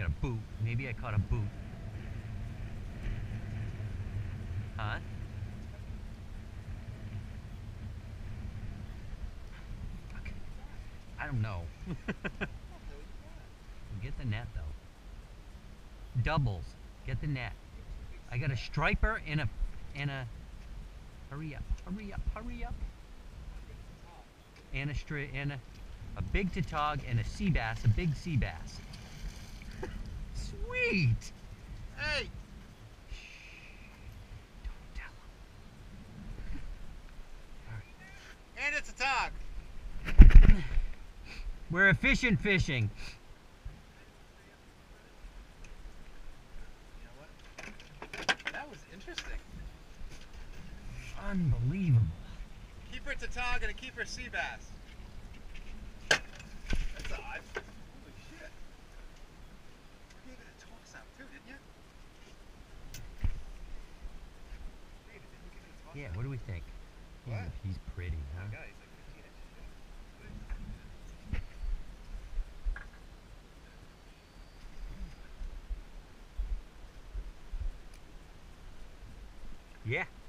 got a boot. Maybe I caught a boot. Huh? Okay. I don't know. Get the net though. Doubles. Get the net. I got a striper and a hurry up, hurry up, hurry up. And a big tautog and a Seabass, a big Seabass. Sweet. Hey. Don't tell him. All right. And it's a tog. We're efficient fishing. You know what? That was interesting. Unbelievable. Keeper tautog and a keeper Seabass. That's odd. Holy shit. You gave it a toss out too, didn't you? David, didn't you give it a toss Yeah, out? what do we think? What? He's pretty, huh? Oh my God, he's like 15 inches. Yeah.